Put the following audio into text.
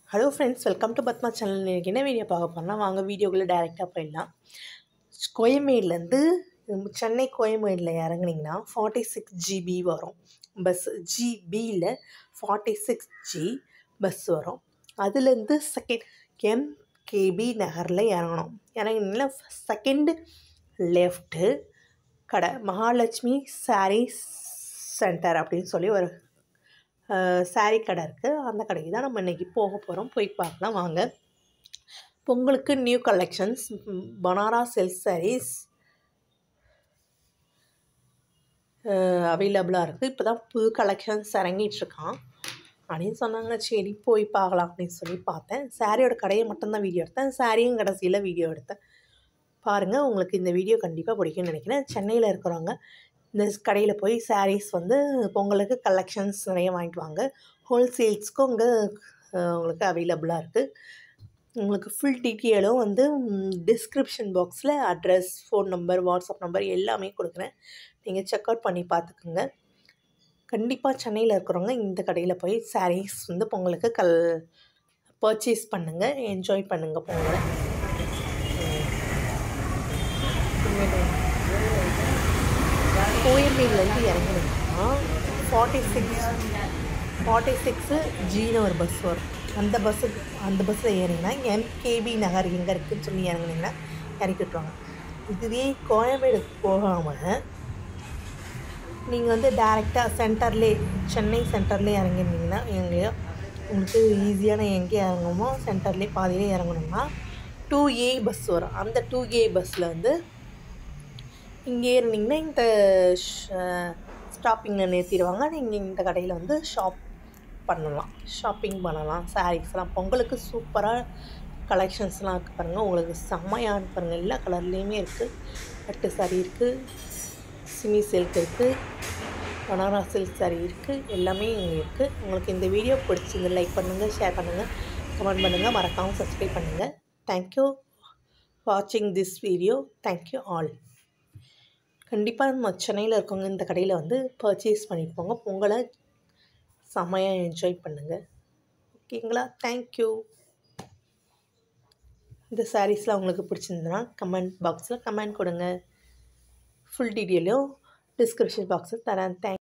Hello friends, welcome to Batma channel. என்ன video பார்க்க போறோம்னா வாங்க வீடியோக்குள்ள டைரக்டா போயிடலாம். கோயம்பேடுல இருந்து சென்னை கோயம்பேடுல இறங்குனீங்கன்னா 46 GB வரும். பஸ் GB ல 46G பஸ் வரும். அதுல இருந்து செகண்ட் MKB நகர்ல இறங்கணும். இறங்குனீங்கன்னா செகண்ட் லெஃப்ட் கடை மகாலட்சுமி சாரீஸ் சென்டர் அப்படின்னு சொல்லி ஒரு சாரீ கடை இருக்குது. அந்த கடைக்கு தான் நம்ம இன்றைக்கி போக போகிறோம். போய் பார்க்கலாம் வாங்க. பொங்கலுக்கு new collections Banaras silk saris அவைலபிளாக இருக்குது. இப்போ தான் புது கலெக்ஷன்ஸ் இறங்கிட்டுருக்கான் அப்படின்னு சொன்னாங்க. சரி போய் பார்க்கலாம் அப்படின்னு சொல்லி பார்த்தேன். சாரியோட கடையை மட்டும்தான் வீடியோ எடுத்தேன். சாரியும் கடைசியில் வீடியோ எடுத்தேன். பாருங்கள், உங்களுக்கு இந்த வீடியோ கண்டிப்பாக பிடிக்கும்னு நினைக்கிறேன். சென்னையில் இருக்கிறவங்க இந்த கடையில் போய் சாரீஸ் பொங்கலுக்கு கலெக்ஷன்ஸ் நிறைய வாங்கிட்டு வாங்க. ஹோல்சேல்ஸ்க்கும் உங்களுக்கு அவைலபிளாக இருக்குது. உங்களுக்கு ஃபுல் டீட்டெயிலும் டிஸ்கிரிப்ஷன் பாக்ஸில் address, phone number, WhatsApp number எல்லாமே கொடுக்குறேன். நீங்கள் செக் அவுட் பண்ணி பார்த்துக்குங்க. கண்டிப்பாக சென்னையில் இருக்கிறவங்க இந்த கடையில் போய் சாரீஸ் பொங்கலுக்கு பர்ச்சேஸ் பண்ணுங்கள், என்ஜாய் பண்ணுங்கள் பொங்கலை. கோயம்பேடுலேருந்து இறங்கினீங்கன்னா 46Gன்னு ஒரு பஸ் வரும். அந்த பஸ்ஸில் ஏறிங்கன்னா MKB நகர் எங்கே இருக்குதுன்னு சொல்லி இறங்குனீங்கன்னா இறக்கி விட்டுருவாங்க. இதுவே கோயம்பேடுக்கு போகாமல் நீங்கள் டேரெக்டாக சென்டர்லே சென்னை சென்டர்லேயே இறங்கிருந்தீங்கன்னா எங்கேயோ உங்களுக்கு ஈஸியான எங்கே இறங்கணுமோ சென்டர்லேயே பாதியிலே இறங்கணும்னா 2A பஸ் வரும். அந்த 2A பஸ்ஸில் இங்கே இருந்தீங்கன்னா இந்த ஸ்டாப்பிங்கில் நிறுத்திடுவாங்க. நீங்கள் இந்த கடையில் ஷாப்பிங் பண்ணலாம். சாரீஸ்லாம் பொங்கலுக்கு சூப்பராக கலெக்ஷன்ஸ்லாம் இருக்குது பாருங்கள். உங்களுக்கு செம்மையான பாருங்கள். எல்லா கலர்லேயுமே இருக்குது. பட்டு சாரீ இருக்குது, சிமி சில்க் இருக்குது, பனாரஸ் சில்க் சாரீ இருக்குது, எல்லாமே இங்கே இருக்குது. உங்களுக்கு இந்த வீடியோ பிடிச்சிங்க லைக் பண்ணுங்கள், ஷேர் பண்ணுங்கள், கமெண்ட் பண்ணுங்கள், மறக்காமல் சப்ஸ்கிரைப் பண்ணுங்கள். தேங்க்யூ வாட்சிங் திஸ் வீடியோ. Thank you all. கண்டிப்பாக நம்ம சென்னையில் இருக்கவங்க இந்த கடையில் பர்ச்சேஸ் பண்ணிப்போங்க. பொங்கலை செம்மையாக என்ஜாய் பண்ணுங்கள். ஓகேங்களா? தேங்க்யூ. இந்த சாரீஸ்லாம் உங்களுக்கு பிடிச்சிருந்ததுன்னா கமெண்ட் பாக்ஸில் கமெண்ட் கொடுங்க. ஃபுல் டீட்டெயிலும் டிஸ்கிரிப்ஷன் பாக்ஸில் தரேன்.